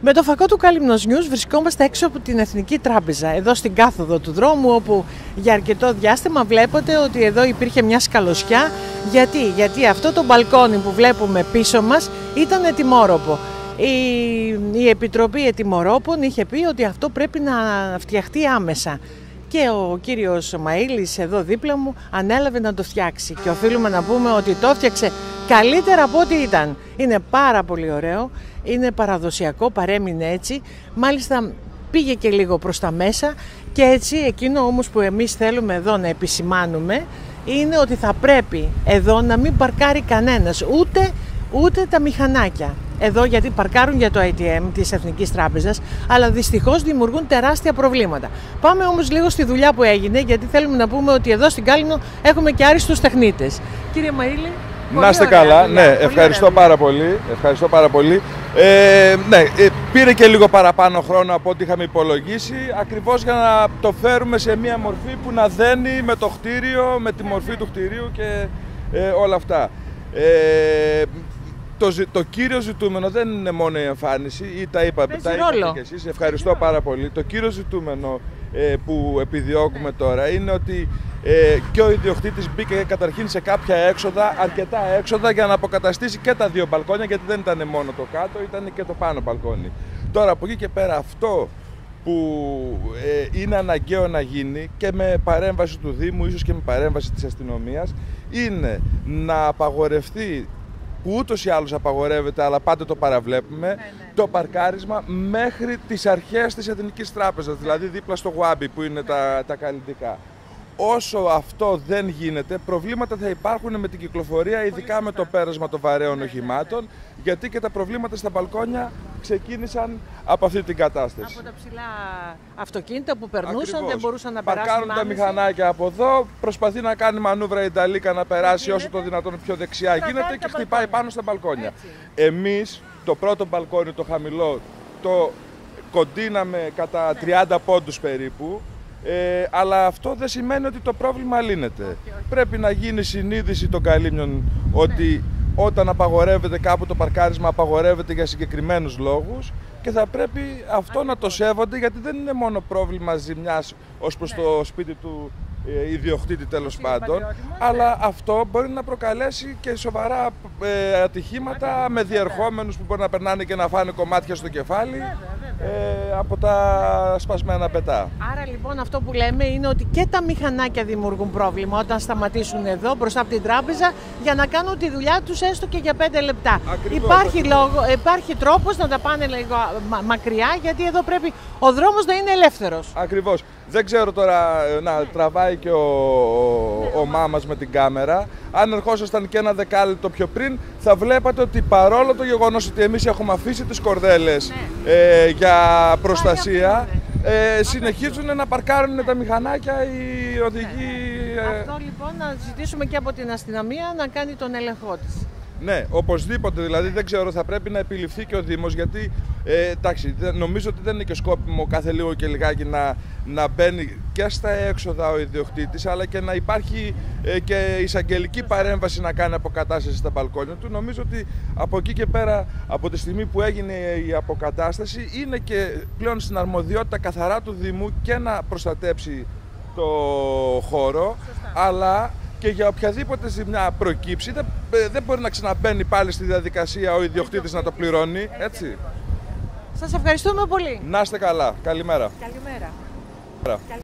Με το φακό του Καλυμνος News βρισκόμαστε έξω από την Εθνική Τράπεζα, εδώ στην κάθοδο του δρόμου, όπου για αρκετό διάστημα βλέπετε ότι εδώ υπήρχε μια σκαλωσιά. Γιατί αυτό το μπαλκόνι που βλέπουμε πίσω μας ήταν ετοιμόρροπο. Η Επιτροπή Ετοιμορρόπων είχε πει ότι αυτό πρέπει να φτιαχτεί άμεσα. Και ο κύριος Μαΐλης εδώ δίπλα μου ανέλαβε να το φτιάξει. Και οφείλουμε να πούμε ότι το φτιάξε καλύτερα από ό,τι ήταν. Είναι πάρα πολύ ωραίο, είναι παραδοσιακό, παρέμεινε έτσι. Μάλιστα πήγε και λίγο προς τα μέσα και έτσι εκείνο όμως που εμείς θέλουμε εδώ να επισημάνουμε είναι ότι θα πρέπει εδώ να μην παρκάρει κανένας, ούτε τα μηχανάκια. Εδώ γιατί παρκάρουν για το ATM της Εθνικής Τράπεζας, αλλά δυστυχώς δημιουργούν τεράστια προβλήματα. Πάμε όμως λίγο στη δουλειά που έγινε, γιατί θέλουμε να πούμε ότι εδώ στην Κάλυμνο έχουμε και άριστους τεχνίτες. Κύριε Μαΐλη, να είστε καλά, ναι, ευχαριστώ πάρα πολύ. Πήρε και λίγο παραπάνω χρόνο από ό,τι είχαμε υπολογίσει, ακριβώς για να το φέρουμε σε μια μορφή που να δένει με το κτίριο, με τη μορφή του κτιρίου και όλα αυτά. Το κύριο ζητούμενο δεν είναι μόνο η εμφάνιση, ή τα είπατε και εσείς, ευχαριστώ πάρα πολύ. Το κύριο ζητούμενο που επιδιώκουμε τώρα είναι ότι και ο ιδιοκτήτης μπήκε καταρχήν σε κάποια έξοδα, αρκετά έξοδα, για να αποκαταστήσει και τα δύο μπαλκόνια, γιατί δεν ήταν μόνο το κάτω, ήταν και το πάνω μπαλκόνι. Τώρα από εκεί και πέρα αυτό που είναι αναγκαίο να γίνει και με παρέμβαση του Δήμου, ίσως και με παρέμβαση της αστυνομίας, είναι να απαγορευτεί, που ούτως ή άλλως απαγορεύεται, αλλά πάντα το παραβλέπουμε, το παρκάρισμα μέχρι τις αρχές της Εθνικής Τράπεζας, δηλαδή δίπλα στο Γουάμπι που είναι τα καλλιτικά. Όσο αυτό δεν γίνεται, προβλήματα θα υπάρχουν με την κυκλοφορία, ειδικά με το πέρασμα των βαρέων οχημάτων, γιατί και τα προβλήματα στα μπαλκόνια ξεκίνησαν από αυτή την κατάσταση. Από τα ψηλά αυτοκίνητα που περνούσαν, δεν μπορούσαν να περάσουν. Παρκάρουν τα μηχανάκια από εδώ, προσπαθεί να κάνει μανούβρα η Νταλίκα να περάσει όσο το δυνατόν πιο δεξιά γίνεται και χτυπάει πάνω στα μπαλκόνια. Εμείς το πρώτο μπαλκόνι, το χαμηλό, το κοντίναμε κατά 30 πόντους περίπου. Αλλά αυτό δεν σημαίνει ότι το πρόβλημα λύνεται. Πρέπει να γίνει συνείδηση των Καλύμνιων ότι όταν απαγορεύεται κάπου το παρκάρισμα, απαγορεύεται για συγκεκριμένους λόγους και θα πρέπει αυτό να το σέβονται, γιατί δεν είναι μόνο πρόβλημα ζημιάς ως προς το σπίτι του ιδιοκτήτη τέλος πάντων, αλλά αυτό μπορεί να προκαλέσει και σοβαρά ατυχήματα με διερχόμενους που μπορεί να περνάνε και να φάνε κομμάτια στο κεφάλι από τα σπασμένα πετά. Άρα λοιπόν αυτό που λέμε είναι ότι και τα μηχανάκια δημιουργούν πρόβλημα όταν σταματήσουν εδώ μπροστά από την τράπεζα για να κάνουν τη δουλειά τους έστω και για 5 λεπτά. Υπάρχει τρόπος να τα πάνε λίγο μακριά, γιατί εδώ πρέπει ο δρόμος να είναι ελεύθερος. Ακριβώς. Δεν ξέρω τώρα να τραβάει και ο μάμας με την κάμερα. Αν ερχόσασταν και ένα δεκάλεπτο πιο πριν, θα βλέπατε ότι παρόλο το γεγονός ότι εμείς έχουμε αφήσει τις κορδέλες για προστασία, συνεχίζουν να παρκάρουν τα μηχανάκια οι οδηγοί. Αυτό λοιπόν να ζητήσουμε και από την αστυνομία να κάνει τον έλεγχό της. Ναι, οπωσδήποτε, δηλαδή δεν ξέρω, θα πρέπει να επιληφθεί και ο Δήμος, γιατί εντάξει, νομίζω ότι δεν είναι και σκόπιμο κάθε λίγο και λιγάκι να μπαίνει και στα έξοδα ο ιδιοκτήτης, αλλά και να υπάρχει και εισαγγελική παρέμβαση να κάνει αποκατάσταση στα μπαλκόνια του. Νομίζω ότι από εκεί και πέρα, από τη στιγμή που έγινε η αποκατάσταση, είναι και πλέον στην αρμοδιότητα καθαρά του Δήμου και να προστατέψει το χώρο, αλλά και για οποιαδήποτε ζημιά προκύψει, δεν μπορεί να ξαναμπαίνει πάλι στη διαδικασία ο ιδιοκτήτης να το πληρώνει, έτσι. Σας ευχαριστούμε πολύ. Να είστε καλά. Καλημέρα. Καλημέρα.